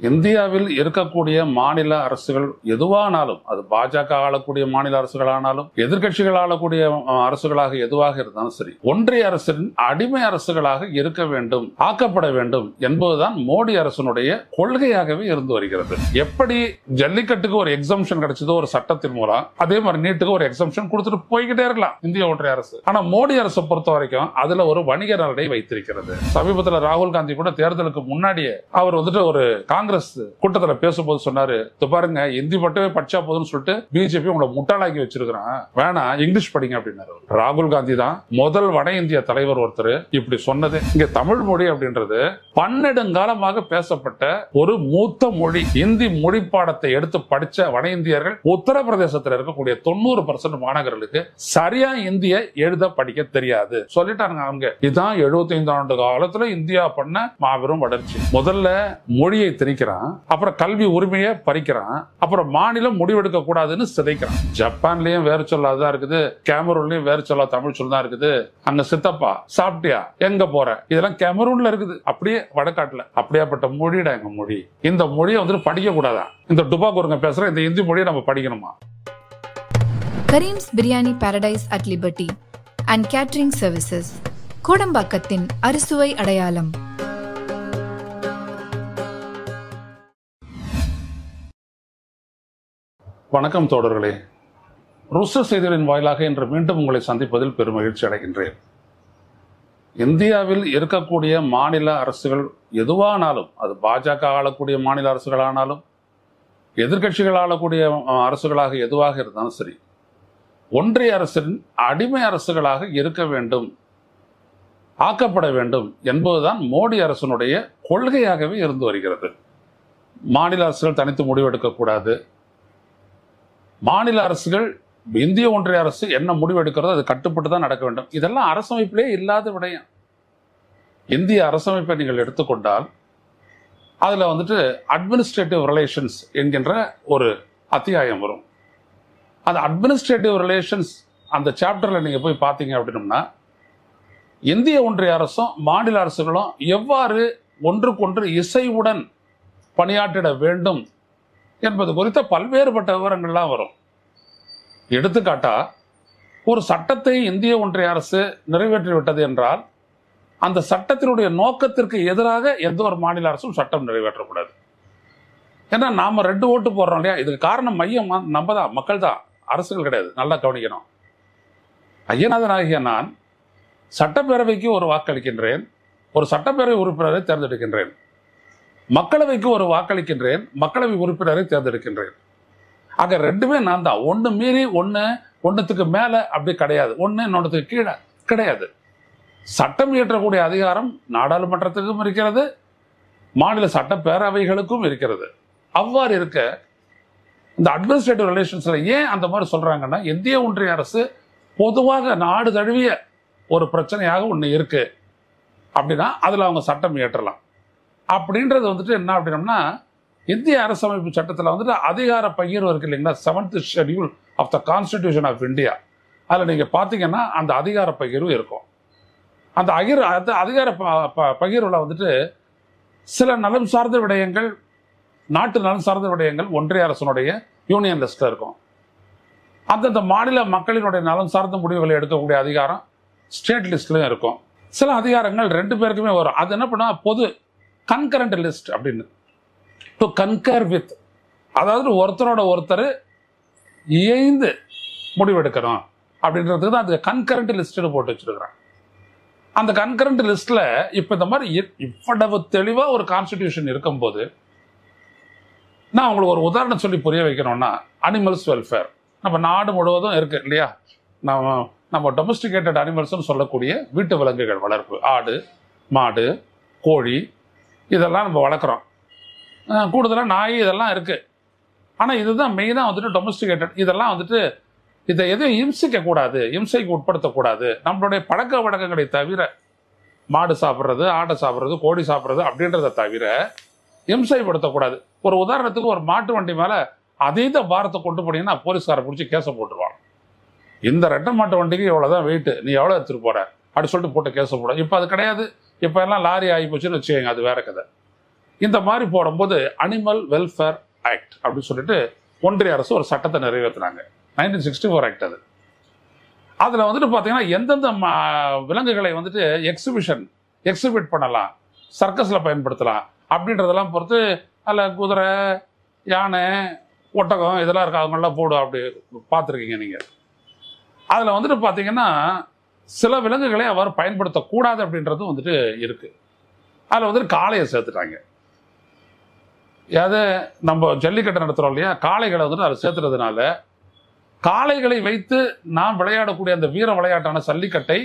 இந்தியாவில் இருக்கக்கூடிய மாநில அரசுகள் எதுவானாலும், அது பாஜக ஆளக்கூடிய மாநில அரசுகளானாலும், எதிர்கட்சிகள் ஆளக்கூடிய அரசுகளாக எதுவாக இருந்தாலும் சரி, ஒன்றிய அரசின் அடிமை அரசுகளாக இருக்க வேண்டும், ஆக்கப்பட வேண்டும் என்பதுதான் மோடி அரசனுடைய கொள்கையாகவே இருந்து வருகிறது. எப்படி ஜல்லிக்கட்டுக்கு ஒரு எக்ஸம்ஷன் கிடைச்சதோ ஒரு சட்டத்தின் மூலம், அதே மாதிரி நீட்டுக்கு ஒரு எக்ஸம்ஷன் கொடுத்துட்டு போய்கிட்டே இருக்கலாம் இந்திய ஒன்றிய அரசு. ஆனா மோடி அரசை பொறுத்த வரைக்கும் அதுல ஒரு வணிக நலனை வைத்திருக்கிறது. சமீபத்தில் ராகுல் காந்தி கூட தேர்தலுக்கு முன்னாடியே அவர் ஒரு காங்கிரஸ் கூட்டத்தில் பேசும்போது சொன்னாரு, பாருங்க இந்தி மட்டுமே படிச்சா போதும்னு சொல்லிட்டு பிஜேபி உங்களை முட்டாளாக்கி வச்சிருக்கிறான், வேணாம் இங்கிலீஷ் படிங்க அப்படின்னாரு. ராகுல் காந்தி தான் முதல் வட இந்திய தலைவர் ஒருத்தர் இப்படி சொன்னது. இங்க தமிழ் மொழி அப்படின்றது பன்னெடுங்காலமாக பேசப்பட்ட ஒரு மூத்த மொழி. இந்தி மொழி பாடத்தை எடுத்து படிச்ச வட இந்தியர்கள் உத்தரப்பிரதேசத்தில் இருக்கக்கூடிய 90% மாணவர்களுக்கு சரியா இந்திய எழுத படிக்க தெரியாது சொல்லிட்டாங்க. அவங்க இதுதான் 75 ஆண்டு காலத்துல இந்தியா பண்ண மாபெரும் வளர்ச்சி. முதல்ல மொழியை திணிக்கிறான், அப்புறம் கல்வி உரிமையை பறிக்கிறான், அப்புறம் மாநிலம் முடிவெடுக்க கூடாதுன்னு சிதைக்கிறான். ஜப்பான்லயும் வேறு சொல்லாதான் இருக்குது, கேமரூன்லயும் வேறு சொல்லா தமிழ் சொல் தான் இருக்குது. அங்க சித்தப்பா சாப்பிட்டியா எங்க போற இதெல்லாம் கேமரூன்ல இருக்குது, அப்படியே வடக்காட்டுல. அப்படியாப்பட்ட மொழிடா எங்க மொழி. இந்த மொழியை படிக்க கூடாதா? இந்த டுபாக்கூருங்க பேசுற இந்த இந்தி மொழியை நம்ம படிக்கணுமா? Karim's biryani paradise at liberty and catering services, கோடம்பாக்கத்தின் அறுசுவை அடையாளம். வணக்கம் தோழர்களே, ருஸ்டர் செய்திகளின் வாயிலாக இன்று மீண்டும் உங்களை சந்திப்பதில் பெருமகிழ்ச்சி அடைகின்றேன். இந்தியாவில் இருக்கக்கூடிய மாநில அரசுகள் எதுவானாலும், அது பாஜக ஆளக்கூடிய மாநில அரசுகளானாலும், எதிர்கட்சிகள் ஆளக்கூடிய அரசுகளாக எதுவாக இருந்தாலும் சரி, ஒன்றிய அரசின் அடிமை அரசுகளாக இருக்க வேண்டும், ஆக்கப்பட வேண்டும் என்பதுதான் மோடி அரசனுடைய கொள்கையாகவே இருந்து வருகிறது. மாநில அரசுகள் தனித்து முடிவெடுக்கக்கூடாது, மாநில அரசுகள் இந்திய ஒன்றிய அரசு என்ன முடிவெடுக்கிறதோ அது கட்டுப்பட்டு தான் நடக்க வேண்டும். இதெல்லாம் அரசமைப்பிலே இல்லாத விடயம். இந்திய அரசமைப்பை நீங்கள் எடுத்துக்கொண்டால் அதுல அட்மினிஸ்ட்ரேட்டிவ் ரிலேஷன்ஸ் என்கின்ற ஒரு அத்தியாயம் வரும். அந்த அட்மினிஸ்ட்ரேட்டிவ் ரிலேஷன்ஸ் அந்த சாப்டர்ல நீங்க போய் பார்த்தீங்க அப்படின்னா, இந்திய ஒன்றிய அரசும் மாநில அரசுகளும் எவ்வாறு ஒன்றுக்கொன்று இசைவுடன் பணியாற்றிட வேண்டும் என்பது குறித்த பல்வேறுபட்ட விவரங்கள்லாம் வரும். எடுத்துக்காட்டா, ஒரு சட்டத்தை இந்திய ஒன்றிய அரசு நிறைவேற்றிவிட்டது என்றால் அந்த சட்டத்தினுடைய நோக்கத்திற்கு எதிராக எந்த ஒரு மாநில அரசும் சட்டம் நிறைவேற்றக்கூடாது. ஏன்னா நாம 2 ஓட்டு போடுறோம் இல்லையா, இதுக்கு காரணம் மையம் நம்ம தான், மக்கள் தான், அரசுகள் கிடையாது. நல்லா கவனிக்கணும். ஐயநாதன் ஆகிய நான் சட்டப்பேரவைக்கு ஒரு வாக்களிக்கின்றேன், ஒரு சட்டப்பேரவை உறுப்பினரை தேர்ந்தெடுக்கின்றேன். மக்களவைக்கு ஒரு வாக்களிக்கின்றேன், மக்களவை உறுப்பினரை தேர்ந்தெடுக்கின்றேன். ஆக 2மே நான் தான். ஒன்று மீறி ஒன்றுத்துக்கு மேல அப்படி கிடையாது, ஒன்று இன்னொன்றுத்துக்கு கீழே கிடையாது. சட்டம் இயற்றக்கூடிய அதிகாரம் நாடாளுமன்றத்துக்கும் இருக்கிறது, மாநில சட்டப்பேரவைகளுக்கும் இருக்கிறது. அவ்வாறு இருக்க இந்த அட்மினிஸ்ட்ரேட்டிவ் ரிலேஷன்ஸ்ல ஏன் அந்த மாதிரி சொல்றாங்கன்னா, இந்திய ஒன்றிய அரசு பொதுவாக நாடு தழுவிய ஒரு பிரச்சனையாக ஒன்று இருக்கு அப்படின்னா அதுல அவங்க சட்டம் இயற்றலாம். அப்படின்றது என்ன அப்படின்னா, இந்திய அரசமைப்பு சட்டத்தில் அதிகார பகிர்வு இருக்கு இல்லைங்களா, 7th schedule of the constitution of India. அதில் நீங்க பார்த்தீங்கன்னா அந்த அதிகார பகிர்வு இருக்கும். அந்த அதிகார பகிர்வுல சில நலம் சார்ந்த விடயங்கள், நாட்டு நலம் சார்ந்த விடயங்கள் ஒன்றிய அரசனுடைய யூனியன் லிஸ்ட்ல இருக்கும். அந்தந்த மாநில மக்களினுடைய நலம் சார்ந்த முடிவுகளை எடுக்கக்கூடிய அதிகாரம் ஸ்டேட் லிஸ்ட்லயும் இருக்கும். சில அதிகாரங்கள் 2 பேருக்குமே வரும். அது என்ன பண்ணா பொது கன்கரண்ட் லிஸ்ட் அப்படின்னு, டு கன்கர் வித், அதாவது ஒருத்தரோட ஒருத்தர் இணைந்து முடிவெடுக்கணும் அப்படின்றதுக்கு தான் அது கன்கரண்ட் லிஸ்ட்னு போட்டு வச்சிருக்கிறாங்க. அந்த கன்கரண்ட் லிஸ்ட்ல இப்ப இந்த மாதிரி இவ்வளவு தெளிவா ஒரு கான்ஸ்டிடியூஷன் இருக்கும்போது, நான் உங்களுக்கு ஒரு உதாரணம் சொல்லி புரிய வைக்கணும்னா, அனிமல்ஸ் வெல்ஃபேர் நம்ம நாடு முழுவதும் இருக்கு இல்லையா. நம்ம டொமஸ்டிகேட்டட் அனிமல்ஸ்னு சொல்லக்கூடிய வீட்டு விலங்குகள் வளர்ப்பு, ஆடு, மாடு, கோழி இதெல்லாம் நம்ம வளர்க்குறோம். கூடுதலாக நாய் இதெல்லாம் இருக்கு. ஆனால் இதுதான் மெயினாக டொமஸ்டிகேட்டட். இதெல்லாம் இதை எதையும் இம்சிக்க கூடாது, இம்சைக்கு உட்படுத்தக்கூடாது. நம்மளுடைய பழக்க வழக்கங்களை தவிர, மாடு சாப்பிட்றது, ஆட்டை சாப்பிட்றது, கோழி சாப்பிட்றது அப்படின்றத தவிர இம்சைப்படுத்தக்கூடாது. ஒரு உதாரணத்துக்கு, ஒரு மாட்டு வண்டி மேலே அதீத பாரத்தை கொண்டு போனீங்கன்னா போலீஸ்காரை பிடிச்சி கேஸை போட்டுருவாங்க. இந்த 2 மாட்டு வண்டிக்கு எவ்வளோதான் வெயிட்டு, நீ எவ்வளோ எடுத்துகிட்டு போற அப்படி சொல்லிட்டு போட்டு கேஸை போட. இப்போ அது கிடையாது. இப்போ எல்லாம் லாரி ஆகி போச்சுன்னு வச்சுக்கோங்க, அது வேற கதை. இந்த மாதிரி போடும்போது அனிமல் வெல்ஃபேர் ஆக்ட் அப்படின்னு சொல்லிட்டு ஒன்றிய அரசு ஒரு சட்டத்தை நிறைவேற்றினாங்க. 1964 ஆக்ட் அது. அதில் வந்துட்டு பார்த்தீங்கன்னா எந்தெந்த விலங்குகளை வந்துட்டு எக்ஸிபிட் பண்ணலாம், சர்க்கஸில் பயன்படுத்தலாம் அப்படின்றதெல்லாம் பொறுத்து அதில் குதிரை, யானை, ஒட்டகம் இதெல்லாம் இருக்கு, அவங்களாம் போடும் அப்படி பார்த்துருக்கீங்க நீங்கள். அதில் வந்துட்டு பார்த்தீங்கன்னா சில விலங்குகளை அவர் பயன்படுத்தக்கூடாது அப்படின்றதும் வந்துட்டு இருக்கு. அதில் வந்துட்டு காளையை சேர்த்துட்டாங்க. அதாவது நம்ம ஜல்லிக்கட்டு நடத்துகிறோம் இல்லையா, காளைகளை வந்துட்டு அதை சேர்த்துறதுனால காளைகளை வைத்து நாம் விளையாடக்கூடிய அந்த வீர விளையாட்டான ஜல்லிக்கட்டை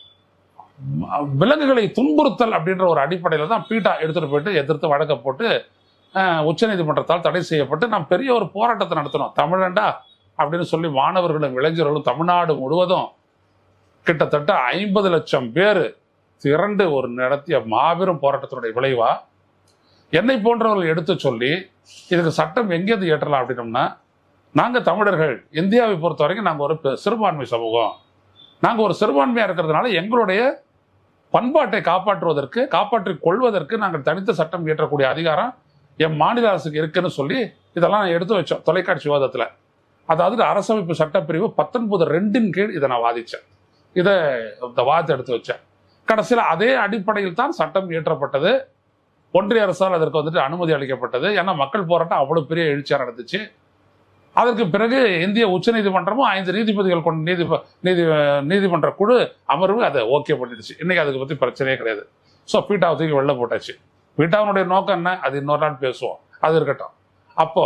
விலங்குகளை துன்புறுத்தல் அப்படின்ற ஒரு அடிப்படையில் தான் பீட்டா எடுத்துகிட்டு போயிட்டு எதிர்த்து வழக்க போட்டு உச்சநீதிமன்றத்தால் தடை செய்யப்பட்டு நாம் பெரிய ஒரு போராட்டத்தை நடத்தினோம். தமிழண்டா அப்படின்னு சொல்லி மாணவர்களும் இளைஞர்களும் தமிழ்நாடு முழுவதும் கிட்டத்தட்ட 50 லட்சம் பேர் திரண்டு ஒரு நடத்திய மாபெரும் போராட்டத்தினுடைய விளைவா என்னை போன்றவர்கள் எடுத்து சொல்லி இதுக்கு சட்டம் எங்கேருந்து ஏற்றலாம் அப்படின்னோம்னா, நாங்கள் தமிழர்கள் இந்தியாவை பொறுத்த வரைக்கும் நாங்கள் ஒரு சிறுபான்மை சமூகம், நாங்கள் ஒரு சிறுபான்மையாக இருக்கிறதுனால எங்களுடைய பண்பாட்டை காப்பாற்றிக் கொள்வதற்கு நாங்கள் தனித்த சட்டம் இயற்றக்கூடிய அதிகாரம் என் மாநில அரசுக்கு இருக்குன்னு சொல்லி இதெல்லாம் எடுத்து வச்சோம் தொலைக்காட்சி விவாதத்தில். அதாவது அரசமைப்பு சட்டப்பிரிவு 19(2) கீழ் இதை நான் வாதித்தேன். இந்த வாதத்தை எடுத்து வச்சேன். கடைசியில் அதே அடிப்படையில் தான் சட்டம் இயற்றப்பட்டது. ஒன்றிய அரசால் அதற்கு வந்துட்டு அனுமதி அளிக்கப்பட்டது. ஏன்னா மக்கள் போராட்டம் அவ்வளோ பெரிய எழுச்சியாக நடந்துச்சு. அதற்கு பிறகு இந்திய உச்சநீதிமன்றமும் 5 நீதிபதிகள் கொண்ட நீதிமன்ற குழு அமர்வு அதை ஓகே பண்ணிடுச்சு. இன்னைக்கு அதுக்கு பற்றி பிரச்சனையே கிடையாது. ஸோ பீட்டாவை தூக்கி வெளில போட்டாச்சு. பீட்டாவினுடைய நோக்கம் என்ன, அது இன்னொரு நாள் பேசுவோம், அது இருக்கட்டும். அப்போ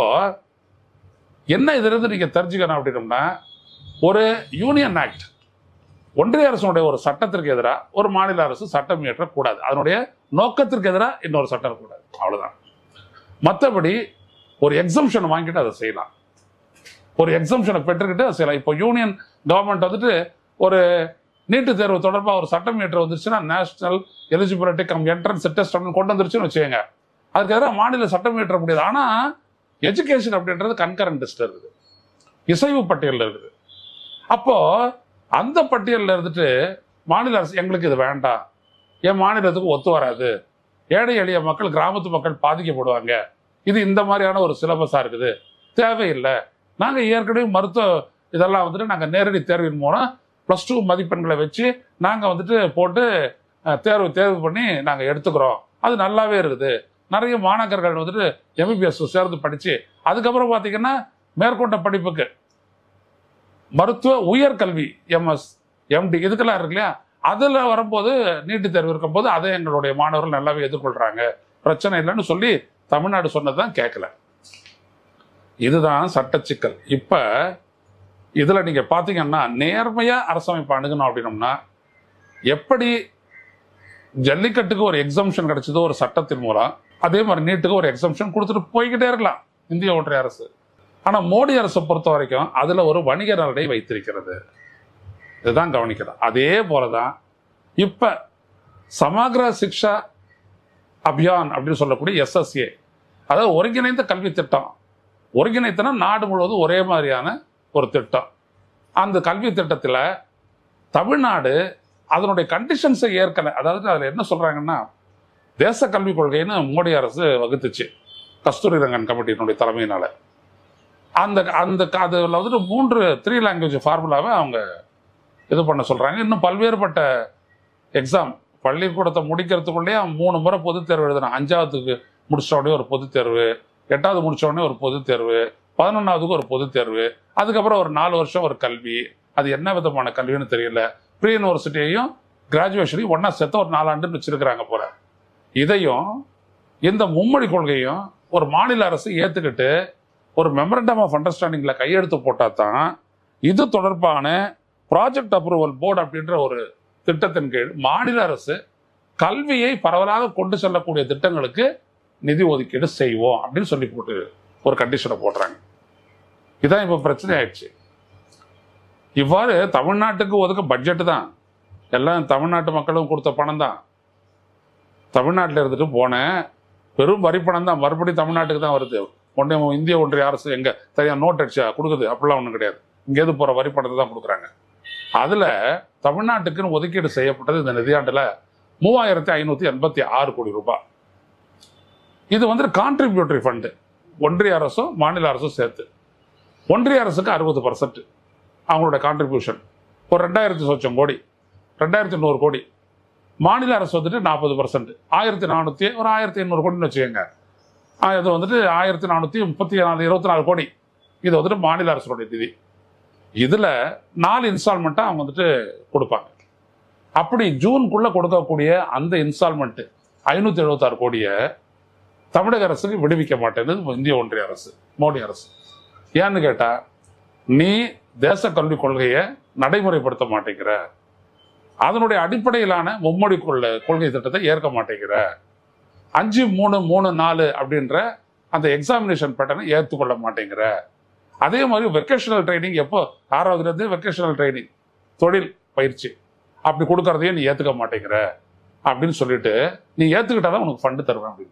என்ன இதிலிருந்து நீங்க தெரிஞ்சுக்கணும் அப்படின்னோம்னா, ஒரு யூனியன் ஆக்ட், ஒன்றிய அரசுடைய ஒரு சட்டத்திற்கு எதிராக ஒரு மாநில அரசு சட்டம் இயற்றக்கூடாது. அதனுடைய நோக்கத்திற்கு எதிராக இன்னொரு சட்டம் கூடாது, அவ்வளவுதான். மற்றபடி ஒரு எக்ஸம்ஷன் வாங்கிட்டு அதை செய்யலாம், ஒரு எக்ஸம்ஷனை பெற்றுக்கிட்டு அதை செய்யலாம். இப்போ யூனியன் கவர்மெண்ட் வந்துட்டு ஒரு நீட்டு தேர்வு தொடர்பாக ஒரு சட்டம் இயற்ற வந்துருச்சுன்னா, national eligibility cum entrance test அப்படின்னு கொண்டு வந்துருச்சுன்னு வச்சுக்கோங்க, அதுக்கு எதிராக மாநில சட்டம் இயற்ற முடியாது. ஆனால் எஜுகேஷன் அப்படின்றது கன்கரண்ட் லிஸ்ட் இருக்குது, இசைவு பட்டியலில் இருக்குது. அப்போ அந்த பட்டியலில் இருந்துட்டு மாநில அரசு எங்களுக்கு இது வேண்டாம், என் மாநிலத்துக்கு ஒத்து வராது, ஏழை எளிய மக்கள், கிராமத்து மக்கள் பாதிக்கப்படுவாங்க, இது இந்த மாதிரியான ஒரு சிலபஸாக இருக்குது, தேவையில்லை, நாங்கள் ஏற்கனவே மருத்துவ இதெல்லாம் வந்துட்டு நாங்கள் நேரடி தேர்வின் மூலம் +2 மதிப்பெண்களை வச்சு நாங்கள் வந்துட்டு போட்டு தேர்வு பண்ணி நாங்கள் எடுத்துக்கிறோம், அது நல்லாவே இருக்குது. நிறைய மாணவர்கள் வந்துட்டு MBBS சேர்ந்து படித்து அதுக்கப்புறம் பார்த்தீங்கன்னா மேற்கொண்ட படிப்புக்கு மருத்துவ உயர்கல்வி MS MD இதுக்கெல்லாம் இருக்கு இல்லையா, அதில் வரும்போது நீட்டு தேர்வு இருக்கும்போது அதை எங்களுடைய மாணவர்கள் நல்லாவே எதிர்கொள்கிறாங்க, பிரச்சனை இல்லைன்னு சொல்லி தமிழ்நாடு சொன்னது தான் கேட்கல. இதுதான் சட்ட சிக்கல். இப்போ இதில் நீங்கள் பார்த்தீங்கன்னா நேர்மையாக அரசமைப்பு அணுகணும் அப்படின்னோம்னா, எப்படி ஜல்லிக்கட்டுக்கு ஒரு எக்ஸம்ஷன் கிடைச்சதோ ஒரு சட்டத்தின் மூலம், அதே மாதிரி நீட்டுக்கு ஒரு எக்ஸம்ஷன் கொடுத்துட்டு போய்கிட்டே இருக்கலாம் இந்திய ஒன்றிய அரசு. ஆனால் மோடி அரசை பொறுத்த வரைக்கும் அதில் ஒரு வணிக நலனை வைத்திருக்கிறது, இதுதான் கவனிக்கலாம். அதே போலதான் இப்போ சமக்ர சிக்ஷா அபியான் அப்படின்னு சொல்லக்கூடிய SSA, அதாவது ஒருங்கிணைந்த கல்வி திட்டம். ஒருங்கிணைத்தனா நாடு முழுவதும் ஒரே மாதிரியான ஒரு திட்டம். அந்த கல்வி திட்டத்தில் தமிழ்நாடு அதனுடைய கண்டிஷன்ஸை ஏற்கனவே, அதாவது அதில் என்ன சொல்றாங்கன்னா, தேச கல்விக் கொள்கைன்னு மோடி அரசு வகுத்துச்சு கஸ்தூரி ரங்கன் கமிட்டியினுடைய தலைமையினால. அதில் வந்துட்டு 3 லாங்குவேஜ் ஃபார்முலாவை அவங்க இது பண்ண சொல்றாங்க. இன்னும் பல்வேறுபட்ட எக்ஸாம், பள்ளிக்கூடத்தை முடிக்கிறதுக்குள்ளேயே 3 முறை பொதுத் தேர்வு எழுதணும். 5ஆவதுக்கு முடிச்ச உடனே ஒரு பொதுத் தேர்வு, 8ஆவது முடிச்ச உடனே ஒரு பொதுத் தேர்வு, 11ஆவதுக்கு ஒரு பொதுத் தேர்வு, அதுக்கப்புறம் ஒரு 4 வருஷம் ஒரு கல்வி. அது என்ன விதமான கல்வின்னு தெரியல. ப்ரீ யூனிவர்சிட்டியையும் கிராஜுவேஷனையும் ஒன்னா சேர்த்து ஒரு 4 ஆண்டுன்னு வச்சிருக்கிறாங்க போல. இதையும் இந்த மும்மொழி கொள்கையும் ஒரு மாநில அரசு ஏற்றுக்கிட்டு ஒரு மெமரண்டம் ஆஃப் அண்டர்ஸ்டாண்டிங்ல கையெழுத்து போட்டா தான் இது தொடர்பான ப்ராஜெக்ட் அப்ரூவல் போர்டு அப்படின்ற ஒரு திட்டத்தின் கீழ் மாநில அரசு கல்வியை பரவலாக கொண்டு செல்லக்கூடிய திட்டங்களுக்கு நிதி ஒதுக்கீடு செய்வோம் அப்படின்னு சொல்லி போட்டு ஒரு கண்டிஷனை போடுறாங்க. இதுதான் இப்போ பிரச்சனை ஆயிடுச்சு. இவ்வாறு தமிழ்நாட்டுக்கு ஒதுக்க பட்ஜெட் தான், எல்லாம் தமிழ்நாட்டு மக்களும் கொடுத்த பணம் தான், தமிழ்நாட்டில் இருந்துட்டு போன பெரும் வரி பணம் தான் மறுபடியும் தமிழ்நாட்டுக்கு தான் வருது. ஒன்றே இந்திய ஒன்றிய அரசு எங்க தனியாக நோட் அடிச்சா கொடுக்குது அப்படிலாம் ஒன்றும் கிடையாது. இங்கேருந்து போகிற வரி பணத்தை தான் கொடுக்குறாங்க. அதில் தமிழ்நாட்டுக்குன்னு ஒதுக்கீடு செய்யப்பட்டது இந்த நிதியாண்டில் 3586 கோடி ரூபாய். இது வந்து கான்ட்ரிபியூட்டரி ஃபண்டு, ஒன்றிய அரசும் மாநில அரசும் சேர்த்து. ஒன்றிய அரசுக்கு 60% அவங்களோட கான்ட்ரிபியூஷன், ஒரு 2000 சொச்சம் கோடி, 2100 கோடி. மாநில அரசு வந்துட்டு 40%, 1400, ஒரு 1800 கோடின்னு வச்சுக்கோங்க. அது வந்துட்டு 1424 கோடி. இது வந்துட்டு மாநில அரசுடைய நிதி. இதுல 4 இன்ஸ்டால்மெண்ட்டா அவங்க வந்துட்டு கொடுப்பாங்க. அப்படி ஜூனுக்குள்ள கொடுக்கக்கூடிய அந்த இன்ஸ்டால்மெண்ட் 576 கோடியை தமிழக அரசுக்கு விடுவிக்க மாட்டேன்னு இந்திய ஒன்றிய அரசு, மோடி அரசு. ஏன்னு கேட்டா, நீ தேச கல்விக் கொள்கையை நடைமுறைப்படுத்த மாட்டேங்கிற, அதனுடைய அடிப்படையிலான மும்மொழி கொள்கை திட்டத்தை ஏற்க மாட்டேங்கிற, 5-3-3-4 அப்படின்ற அந்த எக்ஸாமினேஷன் பேட்டர்னை ஏற்றுக்கொள்ள மாட்டேங்கிற, அதே மாதிரி வெக்கேஷனல் ட்ரைனிங் எப்போ 6வதுல இருந்து வெக்கேஷனல் ட்ரைனிங், தொழில் பயிற்சி அப்படி கொடுக்கறதையே நீ ஏத்துக்க மாட்டேங்கிற அப்படின்னு சொல்லிட்டு, நீ ஏத்துக்கிட்டாதான் உனக்கு ஃபண்டு தருவேன் அப்படின்னு.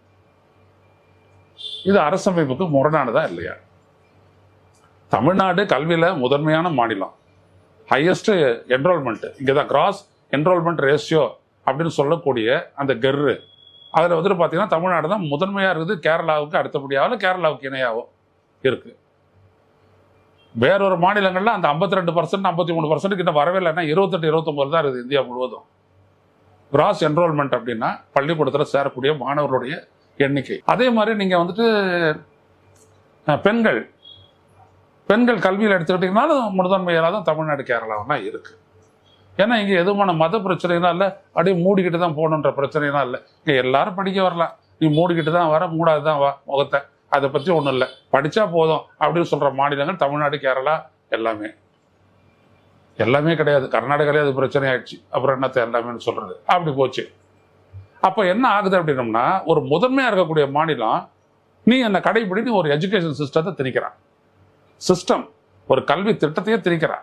இது அரசமைப்புக்கு முரணானதா இல்லையா? தமிழ்நாடு கல்வியில முதன்மையான மாநிலம், ஹையஸ்ட் என்ரோல்மெண்ட் இங்கதான், கிராஸ் என்ரோல்மெண்ட் ரேஷியோ அப்படின்னு சொல்லக்கூடிய அந்த கெர்ரு, அதுல வந்துட்டு பாத்தீங்கன்னா தமிழ்நாடு தான் முதன்மையா இருக்குது. கேரளாவுக்கு அடுத்தபடியாவோ கேரளாவுக்கு இணையாவோ இருக்கு. வேறொரு மாநிலங்கள்ல அந்த 52%, 53% கிட்ட வரவே இல்லைன்னா 28-29 தான் இருக்குது இந்தியா முழுவதும். கிராஸ் என்ரோல்மெண்ட் அப்படின்னா பள்ளிக்கூடத்தில் சேரக்கூடிய மாணவர்களுடைய எண்ணிக்கை. அதே மாதிரி நீங்க வந்துட்டு பெண்கள் கல்வியில் எடுத்துக்கிட்டீங்கன்னாலும் முதன்மையாக தான் தமிழ்நாடு கேரளாவெல்லாம் இருக்கு. ஏன்னா இங்க எதுவுமான மத பிரச்சனைனா இல்லை, அப்படியே மூடிக்கிட்டு தான் போகணுன்ற பிரச்சனைனா இல்லை. இங்க எல்லாரும் படிக்க வரலாம், நீ மூடிக்கிட்டு தான் வர, மூடாது தான் வா முகத்தை, அதை பற்றி ஒன்றும் இல்லை, படித்தா போதும் அப்படின்னு சொல்கிற மாநிலங்கள் தமிழ்நாடு, கேரளா எல்லாமே கிடையாது. கர்நாடகாலே அது பிரச்சனை ஆயிடுச்சு, அப்புறம் என்னத்தை எல்லாமே சொல்கிறது, அப்படி போச்சு. அப்போ என்ன ஆகுது அப்படின்னம்னா, ஒரு முதன்மையாக இருக்கக்கூடிய மாநிலம் நீ என்ன கடைபிடி ஒரு எஜுகேஷன் சிஸ்டத்தை திணிக்கிறான், ஒரு கல்வி திட்டத்தையே திணிக்கிறான்.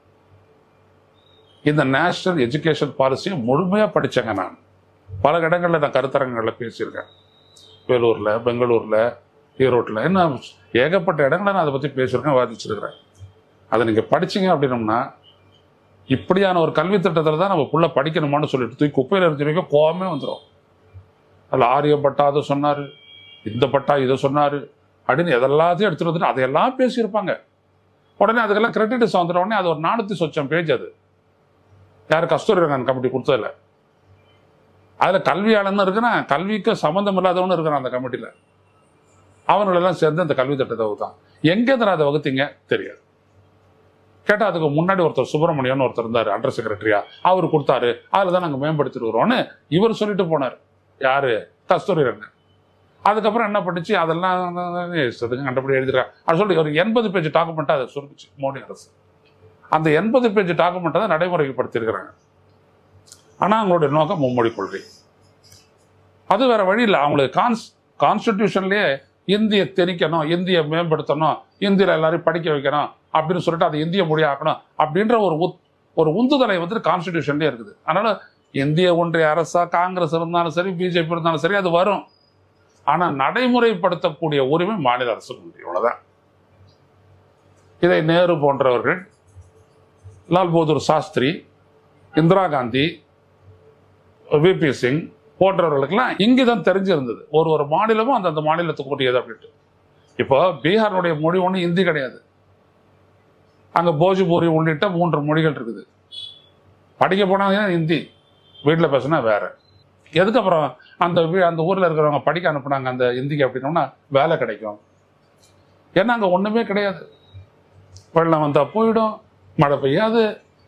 இந்த நேஷனல் எஜுகேஷன் பாலிசியை முழுமையாக படித்தேங்க. நான் பல இடங்களில் நான் கருத்தரங்களில் பேசியிருக்கேன். வேலூரில், பெங்களூரில், ஈரோட்டில், என்ன ஏகப்பட்ட இடங்களை நான் அதை பற்றி பேசியிருக்கேன், வாதிச்சிருக்கிறேன். அதை நீங்கள் படிச்சிங்க அப்படின்னம்னா, இப்படியான ஒரு கல்வி திட்டத்தில் தான் நம்ம புள்ள படிக்கணுமான்னு சொல்லிட்டு தூக்கி குப்பையில் எடுத்து வைக்க கோவமே வந்துடும். அதில் ஆரியப்பட்டா அதை சொன்னார், இந்த பட்டா இதை சொன்னார் அப்படின்னு எதெல்லாத்தையும் எடுத்துகிட்டு வந்துட்டு அதையெல்லாம் பேசியிருப்பாங்க. உடனே அதுக்கெல்லாம் கிரெடிட்ஸ் வந்துட்ட உடனே அது ஒரு 400 சொச்சம் பேஜ். அது யார் கஸ்தூரி ரங்கன் கமிட்டி கொடுத்ததில்ல. அதில் கல்வியாளன்னு இருக்கிறான், கல்விக்கு சம்மந்தம் இல்லாதவனு இருக்கிறான் அந்த கமிட்டியில். அவங்களெல்லாம் சேர்ந்து அந்த கல்வி திட்டத்தை வகுத்தான். எங்கே தான் அதை வகுத்தீங்க தெரியாது. கேட்டால் அதுக்கு முன்னாடி ஒருத்தர் சுப்பிரமணியன் ஒருத்தர் இருந்தார், அண்டர் செக்ரட்டரியா, அவர் கொடுத்தாரு, அதில் தான் நாங்கள் மேம்படுத்திருக்கிறோன்னு இவர் சொல்லிட்டு போனார். யாரு? கஸ்தூரி ரங்கன். அதுக்கப்புறம் என்ன பண்ணிச்சு, அதெல்லாம் கண்டபடி எழுதிருக்காங்க. அது சொல்லி ஒரு 80 பேஜ் டாக்குமெண்ட்டாக அதை சொல்லிச்சு மோடி அரசு. அந்த 80 பேஜ் டாக்குமெண்ட்டை தான் நடைமுறைப்படுத்தியிருக்கிறாங்க. ஆனால் அவங்களுடைய நோக்கம் மும்மொழி கொள்கை. அது வேற வழி இல்லை. அவங்களுக்கு கான்ஸ்டிடியூஷன்லேயே இந்திய திணிக்கணும், இந்தியை மேம்படுத்தணும், இந்தியில் எல்லாரையும் படிக்க வைக்கணும் அப்படின்னு சொல்லிட்டு அதை இந்திய மொழியாக்கணும் அப்படின்ற ஒரு உந்துதலை வந்துட்டு கான்ஸ்டிடியூஷன்லேயே இருக்குது. அதனால இந்திய ஒன்றிய அரசா காங்கிரஸ் இருந்தாலும் சரி, பிஜேபி இருந்தாலும் சரி, அது வரும். ஆனால் நடைமுறைப்படுத்தக்கூடிய உரிமை மாநில அரசுக்கு உண்டு. இவ்வளவுதான். இதை நேரு போன்றவர்கள், லால் பகதூர் சாஸ்திரி, இந்திரா காந்தி, விபி சிங் போன்றவர்களுக்கெல்லாம் இங்குதான் தெரிஞ்சிருந்தது ஒரு மாநிலமும் அந்த மாநிலத்துக்கு கூடியது அப்படின்ட்டு. இப்போ பீகாருடைய மொழி ஒன்று ஹிந்தி கிடையாது. அங்கே போஜ்பூரி உள்ளிட்ட 3 மொழிகள் இருக்குது. படிக்க போனாங்க ஹிந்தி, வீட்டில் பேசினா வேற. எதுக்கப்புறம் அந்த ஊரில் இருக்கிறவங்க படிக்க அனுப்புனாங்க அந்த ஹிந்திக்கு அப்படின்னோம்னா வேலை கிடைக்கும். ஏன்னா அங்கே ஒன்றுமே கிடையாது. வெள்ளம் வந்தால் போயிடும், மழை பெய்யாது,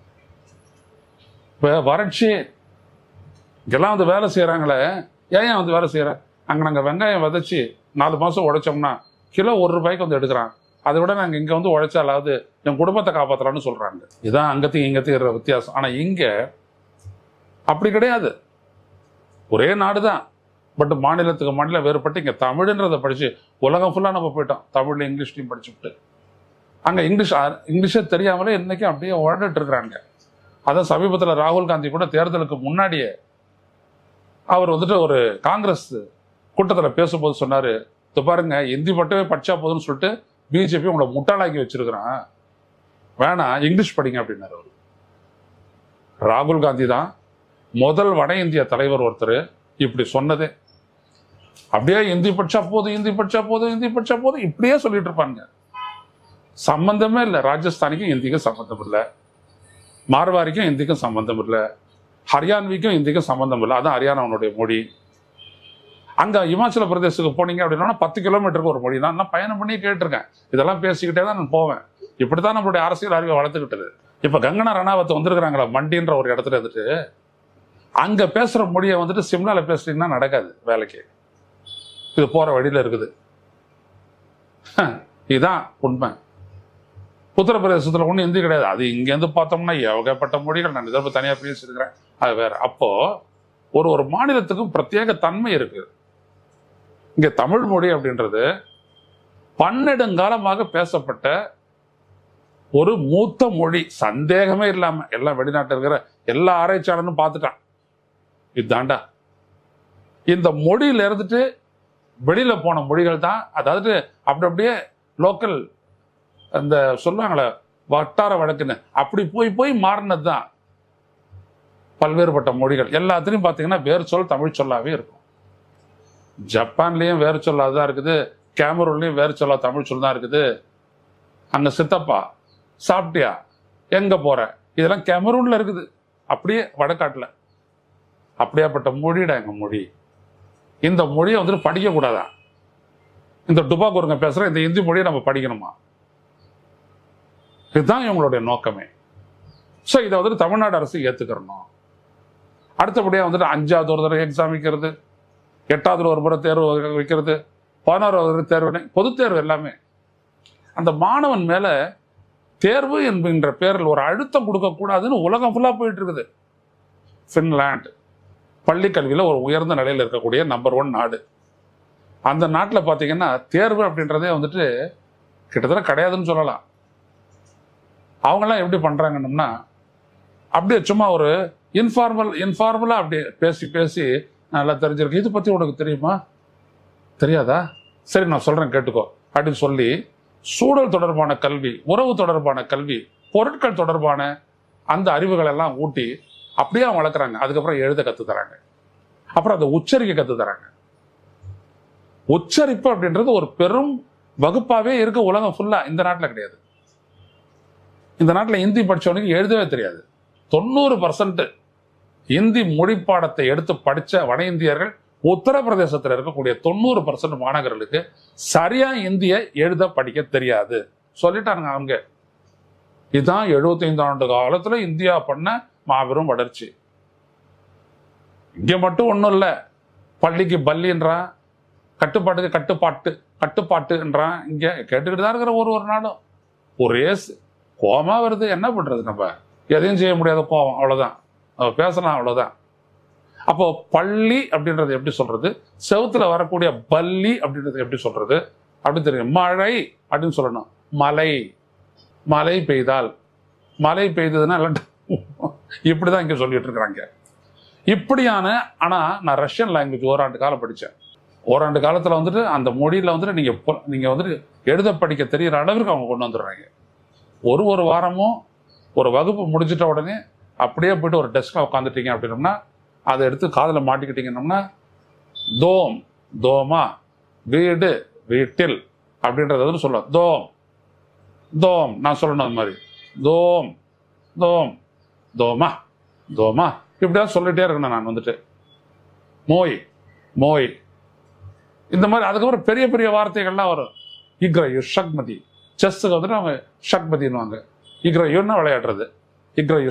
வறட்சி. இங்கெல்லாம் வந்து வேலை செய்கிறாங்களே, ஏன் வந்து வேலை செய்கிறேன்? அங்கே நாங்கள் வெங்காயம் விதைச்சி 4 மாதம் உழைச்சோம்னா கிலோ 1 ரூபாய்க்கு வந்து எடுக்கிறான். அதை விட நாங்கள் இங்கே வந்து உழைச்சாலாவது என் குடும்பத்தை காப்பாற்றலான்னு சொல்கிறாங்க. இதுதான் அங்கத்தையும் இங்கத்தையும் இருக்கிற வித்தியாசம். ஆனால் இங்கே அப்படி கிடையாது. ஒரே நாடு தான், பட் மாநிலத்துக்கு மாநிலம் வேறுபட்டு இங்கே தமிழ்ன்றதை படித்து உலகம் ஃபுல்லாக நம்ம போயிட்டோம். தமிழ்ல இங்கிலீஷ்லையும் படிச்சுட்டு அங்கே இங்கிலீஷே தெரியாமலே இன்னைக்கு அப்படியே உழந்துட்டு இருக்கிறாங்க. அதான் சமீபத்தில் ராகுல் காந்தி கூட தேர்தலுக்கு முன்னாடியே அவர் வந்துட்டு ஒரு காங்கிரஸ் கூட்டத்தில் பேசும்போது சொன்னார், இது பாருங்க ஹிந்தி மட்டுமே படிச்சா போதும்னு சொல்லிட்டு பிஜேபி உங்களை முட்டாளாக்கி வச்சிருக்கிறான், வேணாம் இங்கிலீஷ் படிங்க அப்படின்னாரு அவர். ராகுல் காந்தி தான் முதல் வட இந்திய தலைவர் ஒருத்தர் இப்படி சொன்னதே. அப்படியே இந்தி படிச்சா போதும், இந்தி படிச்சா போதும், இந்தி படிச்சா போதும், இப்படியே சொல்லிட்டு இருப்பாங்க. சம்பந்தமே இல்லை. ராஜஸ்தானிக்கும் இந்திக்கும் சம்பந்தம் இல்லை, மார்வாரிக்கும் இந்திக்கும் சம்பந்தம் இல்லை, ஹரியான்விக்கும் இந்திக்கும் சம்பந்தம் இல்லை. அதான் ஹரியானாவுடைய மொழி. அங்க இமாச்சல பிரதேசத்துக்கு போனீங்க அப்படின்னா 10 கிலோமீட்டருக்கு ஒரு மொழி. நான் பயணம் பண்ணி கேட்டிருக்கேன். இதெல்லாம் பேசிக்கிட்டே தான் நான் போவேன். இப்படித்தான் நம்மளுடைய அரசியல் அறிவை வளர்த்துக்கிட்டது. இப்ப கங்கனா ரணாவத் வந்திருக்கிறாங்களா மண்டின்ற ஒரு இடத்துல இருந்துட்டு, அங்க பேசுற மொழியை வந்துட்டு சிம்லால பேசுறீங்கன்னா நடக்காது வேலைக்கு. இது போற வழியில இருக்குது. இதுதான் உண்மை. உத்தரப்பிரதேசத்துல ஒன்றும் இந்தி கிடையாது. அது இங்கேருந்து பார்த்தோம்னா ஏகப்பட்ட மொழிகள். நான் இதற்கு தனியாக பேசியிருக்கிறேன், அது வேற. அப்போ ஒரு மாநிலத்துக்கும் பிரத்யேக தன்மை இருக்கு. இங்க தமிழ் மொழி அப்படின்றது பன்னெடுங்காலமாக பேசப்பட்ட ஒரு மூத்த மொழி, சந்தேகமே இல்லாம. எல்லாம் வெளிநாட்டில் இருக்கிற எல்லா ஆராய்ச்சியாளரும் பார்த்துட்டான், இதுதாண்டா இந்த மொழியில இருந்துட்டு வெளியில போன மொழிகள் தான். அதாவது அப்படியே லோக்கல் அந்த சொல்லுவாங்களே வட்டார வழக்குன்னு, அப்படி போய் மாறினது தான் பல்வேறுபட்ட மொழிகள். எல்லாத்துலையும் பார்த்தீங்கன்னா வேறு சொல் தமிழ் சொல்லாவே இருக்கும். ஜப்பான்லேயும் வேறு சொல்லாது தான் இருக்குது, கேமரூன்லேயும் வேறு சொல்லா தமிழ் சொல் தான் இருக்குது. அங்கே சித்தப்பா சாப்பிட்டியா எங்கே போற, இதெல்லாம் கேமரூன்ல இருக்குது, அப்படியே வடக்காட்டில். அப்படியாப்பட்ட மொழிடா எங்கள் மொழி. இந்த மொழியை வந்துட்டு படிக்கக்கூடாதா? இந்த டுபாக்கூருங்க பேசுகிற இந்த இந்தி மொழியை நம்ம படிக்கணுமா? இதுதான் இவங்களுடைய நோக்கமே. ஸோ இதை வந்துட்டு தமிழ்நாடு அரசு ஏற்றுக்கிறணும். அடுத்தபடியாக வந்துட்டு 5வது ஒரு தடவை எக்ஸாம் வைக்கிறது, 8வது ஒரு முறை தேர்வு வைக்கிறது, 11வது தேர்வு, பொது தேர்வு எல்லாமே. அந்த மாணவன் மேல தேர்வு என்கின்ற பேரில் ஒரு அழுத்தம் கொடுக்கக்கூடாதுன்னு உலகம் ஃபுல்லாக போயிட்டு இருக்குது. ஃபின்லாந்து பள்ளி கல்வியில் ஒரு உயர்ந்த நிலையில் இருக்கக்கூடிய நம்பர் 1 நாடு. அந்த நாட்டில் பார்த்தீங்கன்னா தேர்வு அப்படின்றதே வந்துட்டு கிட்டத்தட்ட கிடையாதுன்னு சொல்லலாம். அவங்கெல்லாம் எப்படி பண்றாங்கன்னா, அப்படியே சும்மா ஒரு இன்ஃபார்மலா அப்படியே பேசி நல்லா தெரிஞ்சிருக்கு. இது பத்தி உனக்கு தெரியுமா, தெரியாதா, சரி நான் சொல்றேன் கேட்டுக்கோ அப்படின்னு சொல்லி சூழல் தொடர்பான கல்வி, உறவு தொடர்பான கல்வி, பொருட்கள் தொடர்பான அந்த அறிவுகள் எல்லாம் ஊட்டி அப்படியே அவங்க வளர்க்குறாங்க. அதுக்கப்புறம் எழுத கத்து தராங்க, அப்புறம் அதை உச்சரிக்க கத்து தராங்க. உச்சரிப்பு அப்படின்றது ஒரு பெரும் வகுப்பாவே இருக்க உலகம் ஃபுல்லா. இந்த நாட்டில் கிடையாது. இந்த நாட்டில் ஹிந்தி படிச்சவனுக்கு எழுதவே தெரியாது. 90% இந்தி மொழி பாடத்தை எடுத்து படிச்ச வட இந்தியர்கள் உத்தரப்பிரதேசத்தில் இருக்கக்கூடிய 90% மாணவர்களுக்கு சரியா இந்திய எழுத படிக்க தெரியாது சொல்லிட்டாங்க அவங்க. இதுதான் 75 ஆண்டு காலத்துல இந்தியா பண்ண மாபெரும் வளர்ச்சி. இங்க மட்டும் ஒன்றும் இல்லை, பள்ளிக்கு பள்ளின்றான், கட்டுப்பாட்டுக்கு கட்டுப்பாட்டுன்றான். இங்க கேட்டுக்கிட்டு தான் இருக்கிற ஒரு நாளும் ஒரே கோபமா வருது. என்ன பண்றது, நம்ம எதையும் செய்ய முடியாத கோபம், அவ்வளவுதான். பேசலாம், அவ்வளவுதான். அப்போ பள்ளி அப்படின்றது எப்படி சொல்றது, செவுத்துல வரக்கூடிய பள்ளி அப்படின்றது எப்படி சொல்றது அப்படின்னு தெரியும். மழை அப்படின்னு சொல்லணும். மழை பெய்தால், மழை பெய்ததுன்னா இப்படிதான் இங்க சொல்லிட்டு இருக்கிறாங்க. இப்படியான, ஆனா நான் ரஷ்யன் லாங்குவேஜ் ஓராண்டு காலம் படித்தேன். ஓராண்டு காலத்துல வந்துட்டு அந்த மொழியில வந்துட்டு நீங்க வந்துட்டு எழுத படிக்க தெரியற அளவுக்கு அவங்க கொண்டு வந்துடுறாங்க. ஒரு வாரமும் ஒரு வகுப்பு முடிஞ்சிட்ட உடனே அப்படியே போயிட்டு ஒரு டெஸ்க்ல உட்காந்துட்டீங்க அப்படின்னோம்னா, அதை எடுத்து காதில் மாட்டிக்கிட்டீங்கன்னா, தோம் தோமா, வீடு வீட்டில் அப்படின்றத வந்து சொல்லுவேன். தோம் நான் சொல்லணும் அது மாதிரி. தோம் தோமா இப்படியா சொல்லிட்டே இருக்கணும் நான் வந்துட்டு. மோய் இந்த மாதிரி. அதுக்கப்புறம் பெரிய பெரிய வார்த்தைகள்லாம் வரும். இக்ரயு ஷக்மதி, செஸ்ஸுக்கு வந்துட்டு அவங்க ஷக்மதின்னுவாங்க. இக்ரயுன்னா விளையாடுறது. இக்ரயு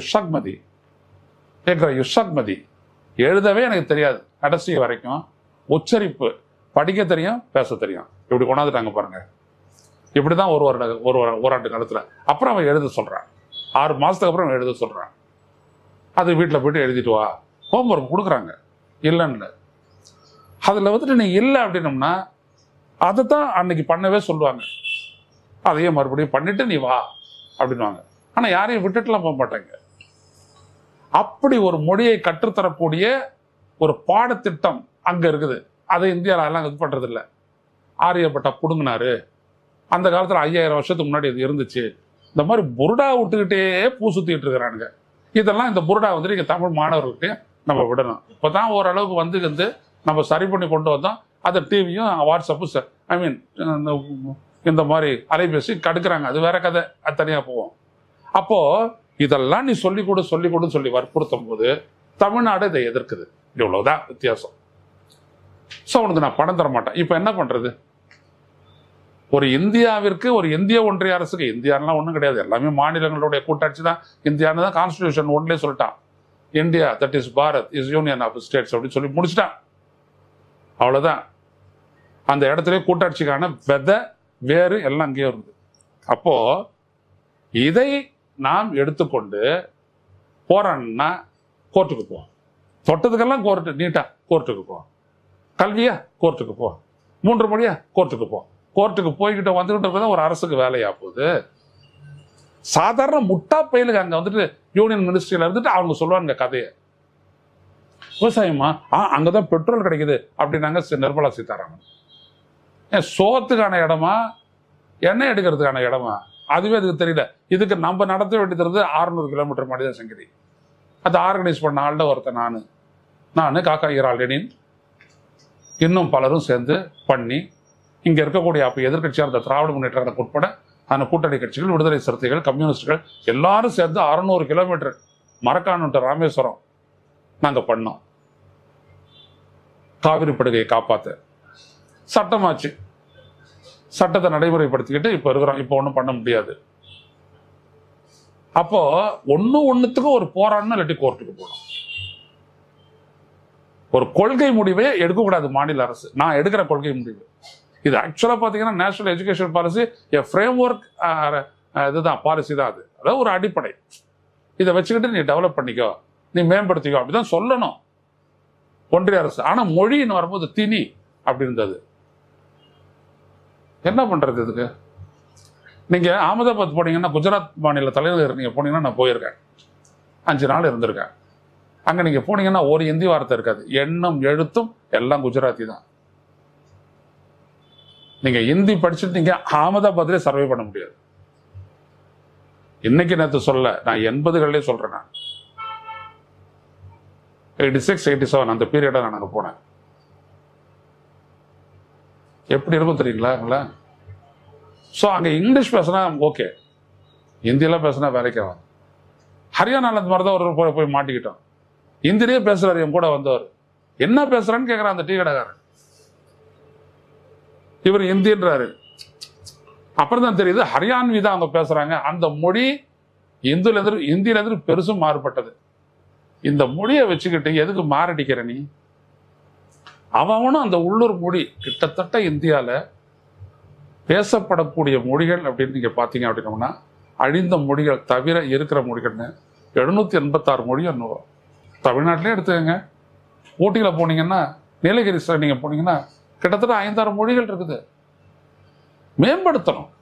ஷக்மதி எழுதவே எனக்கு தெரியாது கடைசி வரைக்கும். உச்சரிப்பு படிக்க தெரியும், பேச தெரியும். இப்படி கொண்டாந்துட்டாங்க பாருங்க. இப்படிதான் ஓராண்டு காலத்துல. அப்புறம் அவன் எழுத சொல்றான். 6 மாசத்துக்கு அப்புறம் எழுத சொல்றான். அது வீட்டில் போயிட்டு எழுதிட்டு வா, ஹோம்ஒர்க் கொடுக்குறாங்க. இல்லைன்னு அதுல வந்துட்டு நீ இல்லை அப்படின்னம்னா அதை தான் அன்னைக்கு பண்ணவே சொல்லுவாங்க. அதையே மறுபடியும் பண்ணிட்டு நீ வா அப்படின்வாங்க. ஆனா யாரையும் விட்டுட்டுலாம் போக மாட்டாங்க. அப்படி ஒரு மொழியை கற்றுத்தரக்கூடிய ஒரு பாடத்திட்டம் அங்க இருக்குது. அதை இந்தியாவில எல்லாம் இது பண்றது இல்லை. ஆரியப்பட்டா புடுங்கினாரு, அந்த காலத்துல 5000 வருஷத்துக்கு முன்னாடி இது இருந்துச்சு. இந்த மாதிரி புருடா விட்டுக்கிட்டே பூ சுத்திட்டு இருக்கிறானுங்க. இதெல்லாம் இந்த புருடா வந்துட்டு இங்க தமிழ் மாணவர்கள்கிட்ட நம்ம விடணும். இப்பதான் ஓரளவுக்கு வந்து நம்ம சரி பண்ணி கொண்டு வந்தோம். அதை டிவியும் வாட்ஸ்அப்பும் ஐ மீன் இந்த மாதிரி அலைபேசி கடுக்கிறாங்க. அது வேற கதை, அது தனியாக போவோம். அப்போ இதெல்லாம் நீ சொல்லிக் கொடுன்னு சொல்லி வற்புறுத்தும் போது தமிழ்நாடு இதை எதிர்க்குது. இவ்வளவுதான் வித்தியாசம். ஸோ அவனுக்கு நான் பணம் தர மாட்டேன். இப்போ என்ன பண்றது? ஒரு இந்தியாவிற்கு, ஒரு இந்திய ஒன்றிய அரசுக்கு, இந்தியாலாம் ஒன்றும் கிடையாது, எல்லாமே மாநிலங்களுடைய கூட்டாட்சி தான் இந்தியான்னு தான் கான்ஸ்டிடியூஷன் ஒன்லேயே சொல்லிட்டான். India that is Bharat is union of states அப்படின்னு சொல்லி முடிச்சிட்டான். அவ்வளோதான். அந்த இடத்துல கூட்டாட்சிக்கான விதை வேறு எல்லாம் அங்கேயே இருக்குது. அப்போ இதை நாம் எடுத்துக்கொண்டு போறான்னா கோர்ட்டுக்கு போ. தொட்டதுக்கெல்லாம் கோர்ட்டு, நீட்டா கோர்ட்டுக்கு போ. கல்வியா கோர்ட்டுக்கு போ. 3 மொழியா கோர்ட்டுக்கு போ. கோர்ட்டுக்கு போய்கிட்ட வந்துகிட்டு இருக்கதான் ஒரு அரசுக்கு வேலையா போகுது. சாதாரண முட்டா பயிலுக்கு அங்க வந்துட்டு யூனியன் மினிஸ்ட்ரியில இருந்துட்டு அவங்க சொல்லுவாங்க கதையை. விவசாயமா அங்கதான் பெட்ரோல் கிடைக்குது அப்படின்னாங்க நிர்மலா சீதாராமன். சோத்துக்கான இடமா, எண்ணெய் எடுக்கிறதுக்கான இடமா, அதுவே அதுக்கு தெரியல. இதுக்கு நம்ம நடத்த வேண்டியது 600 கிலோமீட்டர் மனித சங்கிலி. அதை ஆர்கனைஸ் பண்ண ஆள்ல ஒருத்தன் நான் காக்கா ஈரா லெனின் இன்னும் பலரும் சேர்ந்து பண்ணி இங்க இருக்கக்கூடிய அப்ப எதிர்கட்சியாக இருந்த திராவிட முன்னேற்ற கழகம் உட்பட அந்த கூட்டணி கட்சிகள், விடுதலை சிறுத்தைகள், கம்யூனிஸ்டுகள் எல்லாரும் சேர்ந்து 600 கிலோமீட்டர் மரக்காணம் டு ராமேஸ்வரம் நாங்க பண்ணோம். காவிரி படுகையை காப்பாத்த சட்டமாச்சு. சட்டத்தை நடைமுறைப்படுத்திக்கிட்டு இப்ப இருக்கிறோம். இப்ப ஒன்றும் பண்ண முடியாது. அப்போ ஒண்ணுத்துக்கும் ஒரு போராட்டம் இல்லாட்டி கோர்ட்டுக்கு போகணும். ஒரு கொள்கை முடிவை எடுக்கக்கூடாது மாநில அரசு. நான் எடுக்கிற கொள்கை முடிவு இது ஆக்சுவலா பாத்தீங்கன்னா national education policy framework, இதுதான் பாலிசி தான் அது. அதாவது ஒரு அடிப்படை. இதை வச்சுக்கிட்டு நீ டெவலப் பண்ணிக்கோ, நீ மேம்படுத்திக்கோ அப்படிதான் சொல்லணும் ஒன்றிய அரசு. ஆனா மொழின்னு வரும்போது திணி அப்படி இருந்தது. என்ன பண்றது இதுக்கு? நீங்க அகமதாபாத் போனீங்கன்னா, குஜராத் மாநில தலைநகர் நீங்க போனீங்கன்னா, நான் போயிருக்கேன், 5 நாள் இருந்திருக்கேன். அங்க நீங்க போனீங்கன்னா ஒரு இந்தி வார்த்தை இருக்காது. எண்ணும் எழுத்தும் எல்லாம் குஜராத்தி தான். நீங்க ஹிந்தி படிச்சுட்டு நீங்க அகமதாபாத்லயே சர்வே பண்ண முடியாது. இன்னைக்கு நேற்று சொல்ல, நான் 80களிலே சொல்றேன். நான் 86, 87 அந்த பீரியடா நான் அங்க போனேன். எப்படி இருக்கும் தெரியுங்களா? ஸோ அங்கே இங்கிலீஷ் பேசினா ஓகே, ஹிந்தியெல்லாம் பேசினா வேலைக்கு ஆகும். ஹரியானால அந்த மாதிரி தான் ஒரு போய் மாட்டிக்கிட்டோம். ஹிந்திலேயே பேசுறாரு என் கூட வந்தவர். என்ன பேசுறான்னு கேட்குறான் அந்த டீ கடைக்காரன். இவர் ஹிந்தின்றாரு. அப்புறம் தான் தெரியுது ஹரியான்வி தான் அவங்க பேசுறாங்க. அந்த மொழி ஹிந்தியிலேருந்து பெருசும் மாறுபட்டது. இந்த மொழியை வச்சுக்கிட்டு எதுக்கு மாரடிக்கிற நீ? அவனும் அந்த உள்ளூர் மொழி கிட்டத்தட்ட இந்தியாவில் பேசப்படக்கூடிய மொழிகள் அப்படின்னு நீங்க பாத்தீங்க அப்படின்னோம்னா, அழிந்த மொழிகள் தவிர இருக்கிற மொழிகள்னு 786 மொழி என்னவோ. தமிழ்நாட்டிலே எடுத்துக்கங்க. ஊட்டியில போனீங்கன்னா, நீலகிரி நீங்க போனீங்கன்னா கிட்டத்தட்ட 5-6 மொழிகள் இருக்குது. மேம்படுத்தணும்,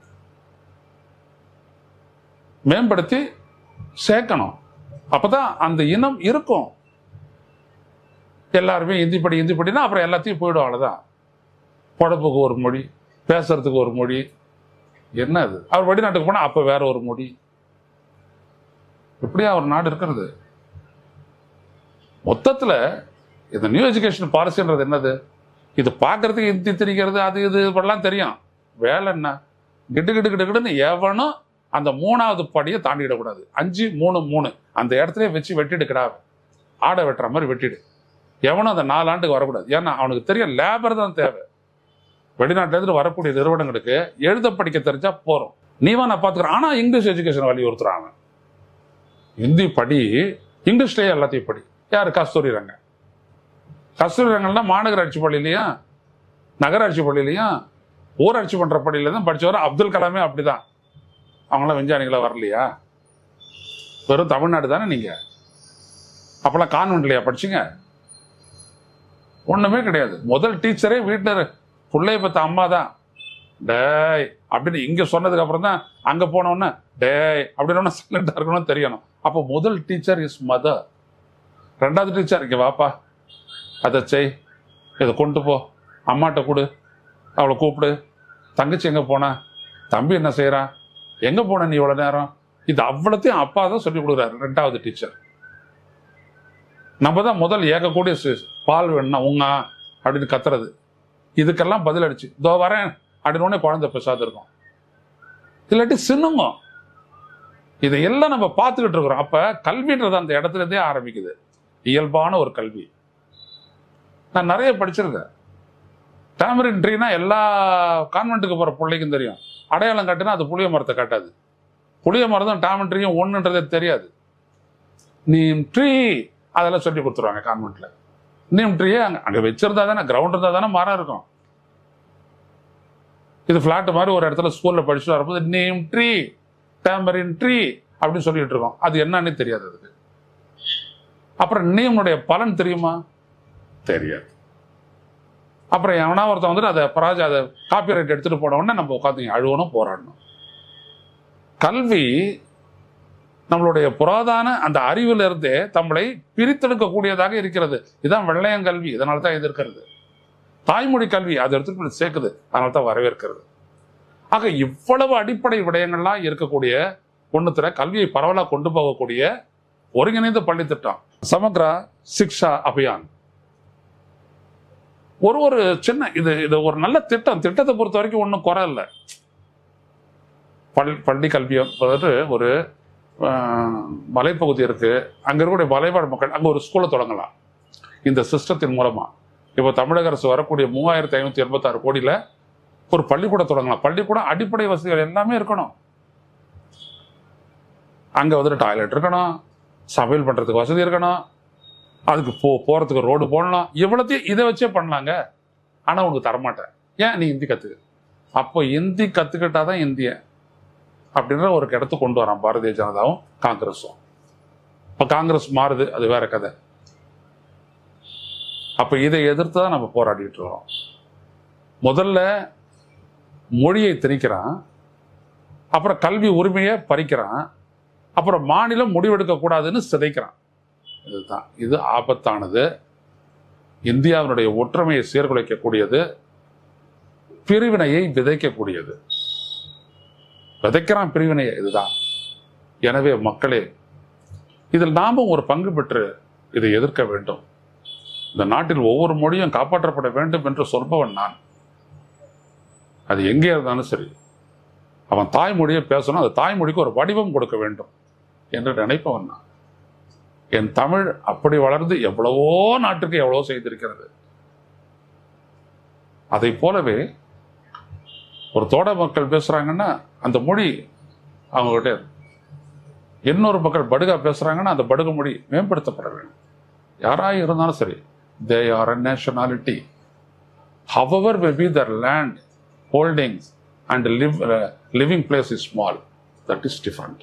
மேம்படுத்தி சேர்க்கணும். அப்பதான் அந்த இனம் இருக்கும். எல்லாருமே இந்தி படினா அப்புறம் எல்லாத்தையும் போயிடும். அவ்வளவுதான். பொழப்புக்கு ஒரு மொழி, பேசுறதுக்கு ஒரு மொழி. என்ன அது? அவர் வெளிநாட்டுக்கு போனா அப்ப வேற ஒரு மொழி. இப்படியா ஒரு நாடு இருக்கிறது? மொத்தத்துல இந்த நியூ எஜுகேஷன் பாலிசின்றது என்னது? இது பாக்குறதுக்கு ஹிந்தி தெரிகிறது, அது இது இப்படிலாம் தெரியும். வேலை என்ன? கிட்டுன்னு எவனும் அந்த 3வது படியை தாண்டிடக்கூடாது. 5, 3, 3 அந்த இடத்துல வச்சு வெட்டிடுக்கிறாங்க. ஆடை வெட்டுற மாதிரி வெட்டிடு. எவனும் அந்த 4 ஆண்டுக்கு வரக்கூடாது. ஏன்னா அவனுக்கு தெரியும் லேபர் தான் தேவை. வெளிநாட்டுல இருந்து வரக்கூடிய நிறுவனங்களுக்கு எழுத படிக்க தெரிஞ்சா போறோம். நீவா நான் பாத்துக்கிறேன். ஆனா இங்கிலீஷ் எஜுகேஷன் வலியுறுத்துறாங்க. ஹிந்தி படி, இங்கிலீஷ்லயே எல்லாத்தையும் படி. யாரு? கஸ்தூரி ரங்கன். கஸ்தூரி ரங்கன்லாம் மாநகராட்சி பள்ளியிலையும் நகராட்சி பள்ளியிலையும் ஊராட்சி பண்ற பள்ளியில தான் படிச்சவர். அப்துல் கலாமே அப்படிதான். அவங்களாம் விஞ்ஞானிகளா வரலையா? வெறும் தமிழ்நாடு தானே நீங்க. அப்பெல்லாம் கான்வென்ட்லயா படிச்சுங்க? ஒண்ணுமே கிடையாது. முதல் டீச்சரே வீட்டுல பிள்ளைய பத்த அம்மா தான். டேய் அப்படின்னு இங்க சொன்னதுக்கு அப்புறம் தான் அங்க போனோன்னு டேய் அப்படின்னு சைலண்டா இருக்கணும்னு தெரியணும். அப்போ முதல் டீச்சர் இஸ் மதர். 2வது டீச்சர் இங்க வாப்பா, அதை செய், இதை கொண்டு போ, அம்மாட்ட கொடு, அவளை கூப்பிடு, தங்கச்சி எங்க போனா, தம்பி என்ன செய்யறான், எங்க போன நீ இவ்வளவு நேரம், இது அவ்வளோத்தையும் அப்பா தான் சொல்லி கொடுக்குறாரு 2வது டீச்சர். நம்ம தான் முதல் ஏகக்கூடிய பால் வேணும்னா உங்க அப்படின்னு கத்துறது. இதுக்கெல்லாம் பதில் அடிச்சு இதோ வரேன் அப்படின்னு குழந்தை பேசாது இருக்கும், இல்லாட்டி சின்னுங்க. இதையெல்லாம் நம்ம பார்த்துக்கிட்டு இருக்கிறோம். அப்ப கல்வின்றது அந்த இடத்துல இருந்தே ஆரம்பிக்குது, இயல்பான ஒரு கல்வி. நான் நிறைய படிச்சிருக்கேன். டேமரின் ட்ரீனா எல்லா கான்வென்ட்டுக்கு போற பிள்ளைக்கும் தெரியும். அடையாளம் காட்டினா அது புளிய மரத்தை காட்டாது. புளிய மரம் டேமரின் ட்ரீயும் ஒன்றுன்றதே தெரியாது. நீம் ட்ரீ அதெல்லாம் சொல்லி கொடுத்துருவாங்க கான்வென்ட்ல. நீம் ட்ரீயே அங்க வச்சிருந்தா தானே, கிரவுண்ட் இருந்தா தானே மரம் இருக்கும். இது பிளாட் மாதிரி ஒரு இடத்துல ஸ்கூல்ல படிச்சுட்டு வரும்போது நீம் ட்ரீ, டேமரின் ட்ரீ அப்படின்னு சொல்லிட்டு இருக்கோம். அது என்னன்னு தெரியாது அதுக்கு. அப்புறம் நீமுடைய பலன் தெரியுமா? தெரியாது. அப்புறம் எவனா ஒருத்தன் வந்துட்டு அதை காப்பி ரைட் எடுத்துட்டு போன உடனே நம்ம உட்காந்து அழுவணும், போராடணும். கல்வி நம்மளுடைய புராதான அந்த அறிவில் இருந்தே நம்மளை பிரித்தெடுக்கக்கூடியதாக இருக்கிறது. இதுதான் வெள்ளையங்கல்வி. இதனால தான் எதிர்க்கிறது. தாய்மொழி கல்வி அதை எடுத்துட்டு சேர்க்குது, அதனால தான் வரவேற்கிறது. ஆக இவ்வளவு அடிப்படை விடயங்கள்லாம் இருக்கக்கூடிய ஒண்ணுத்துல கல்வியை பரவலாக கொண்டு போகக்கூடிய ஒருங்கிணைந்த பள்ளி திட்டம் சமக்ரா சிக்ஷா அபியான். ஒரு சின்ன இது ஒரு நல்ல திட்டம். திட்டத்தை பொறுத்த வரைக்கும் ஒன்றும் குறை இல்லை. பள்ளி கல்வி ஒரு மலைப்பகுதி இருக்கு, அங்க இருக்கக்கூடிய மலைவாழ் மக்கள் அங்க ஒரு ஸ்கூலை தொடங்கலாம் இந்த சிஸ்டத்தின் மூலமா. இப்போ தமிழக அரசு வரக்கூடிய 3586 கோடியில ஒரு பள்ளிக்கூடம் தொடங்கலாம். பள்ளிக்கூடம் அடிப்படை வசதிகள் எல்லாமே இருக்கணும். அங்க வந்துட்டு டாய்லெட் இருக்கணும், சமையல் பண்றதுக்கு வசதி இருக்கணும், அதுக்கு போறதுக்கு ரோடு போடலாம். இவ்வளத்தையும் இதை வச்சே பண்ணலாங்க. ஆனா உனக்கு தரமாட்டேன், ஏன் நீ ஹிந்தி கத்துக்க. அப்போ ஹிந்தி கத்துக்கிட்டாதான் இந்திய அப்படின்ற ஒரு இடத்துக்கு கொண்டு வரான் பாரதிய ஜனதாவும் காங்கிரஸும். இப்ப காங்கிரஸ் மாறுது, அது வேற கதை. அப்ப இதை எதிர்த்து தான் நம்ம போராடிட்டு இருக்கோம். முதல்ல மொழியை திணிக்கிறான், அப்புறம் கல்வி உரிமையை பறிக்கிறான், அப்புறம் மாநிலம் முடிவெடுக்க கூடாதுன்னு சிதைக்கிறான். இதுதான் இது ஆபத்தானது. இந்தியாவினுடைய ஒற்றுமையை சீர்குலைக்கக்கூடியது, பிரிவினையை விதைக்கக்கூடியது. விதைக்கிறான் பிரிவினையை. இதுதான். எனவே மக்களே, இதில் நாமும் ஒரு பங்கு பெற்று இதை எதிர்க்க வேண்டும். இந்த நாட்டில் ஒவ்வொரு மொழியும் காப்பாற்றப்பட வேண்டும் என்று சொல்பவன் நான். அது எங்கே இருந்தாலும் சரி, அவன் தாய்மொழியை பேசணும், அந்த தாய்மொழிக்கு ஒரு வடிவம் கொடுக்க வேண்டும் என்று நினைப்பவன் நான். என் தமிழ் அப்படி வளர்ந்து எவ்வளவோ நாட்டுக்கு எவ்வளவோ செய்திருக்கிறது. அதை போலவே ஒரு தோட மக்கள் பேசுறாங்கன்னா அந்த மொழி அவங்க கிட்ட, இன்னொரு மக்கள் படுகா பேசுறாங்கன்னா அந்த படுக மொழி மேம்படுத்தப்பட வேண்டும். யாராக இருந்தாலும் சரி, they are a nationality, however may be their land holdings and living place is small, that is different.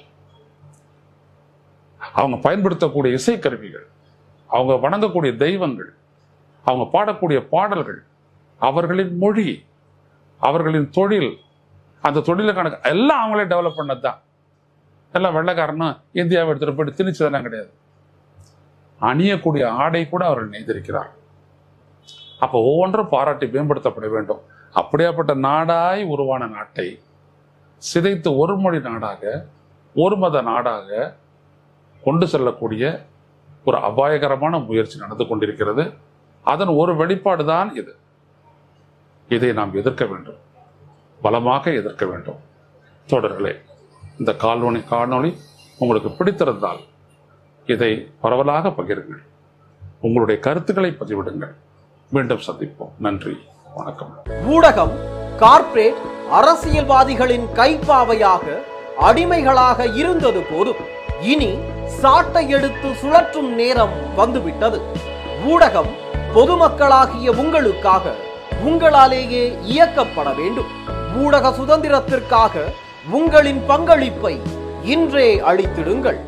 அவங்க பயன்படுத்தக்கூடிய இசைக்கருவிகள், அவங்க வணங்கக்கூடிய தெய்வங்கள், அவங்க பாடக்கூடிய பாடல்கள், அவர்களின் மொழி, அவர்களின் தொழில், அந்த தொழிலுக்கான எல்லாம் அவங்களே டெவலப் பண்ணது தான். எல்லாம் வெள்ளைக்காரனும் இந்தியாவை எடுத்துட்டு போயிட்டு திணிச்சதெல்லாம் கிடையாது. அணியக்கூடிய ஆடை கூட அவர்கள் நெய்திருக்கிறார். அப்போ ஒவ்வொன்றும் பாராட்டி மேம்படுத்தப்பட வேண்டும். அப்படியாப்பட்ட நாடாய் உருவான நாட்டை சிதைத்து ஒரு மொழி நாடாக, ஒரு மத நாடாக கொண்டு செல்லக்கூடிய ஒரு அபாயகரமான முயற்சி நடந்து கொண்டிருக்கிறது. அதன் ஒரு வெளிப்பாடு தான் இது. இதை நாம் எதிர்க்க வேண்டும், பலமாக எதிர்க்க வேண்டும். தொடர்களே, இந்த காணொளி உங்களுக்கு பிடித்திருந்தால் இதை பரவலாக பகிருங்கள், உங்களுடைய கருத்துக்களை பதிவிடுங்கள். மீண்டும் சந்திப்போம். நன்றி, வணக்கம். ஊடகம் கார்ப்பரேட் அரசியல்வாதிகளின் கைப்பாவையாக, அடிமைகளாக இருந்தது போதும். இனி சாட்டை எடுத்து சுழற்றும் நேரம் வந்துவிட்டது. ஊடகம் பொதுமக்களாகிய உங்களுக்காக, உங்களாலேயே இயக்கப்பட வேண்டும். ஊடக சுதந்திரத்திற்காக உங்களின் பங்களிப்பை இன்றே அளித்திடுங்கள்.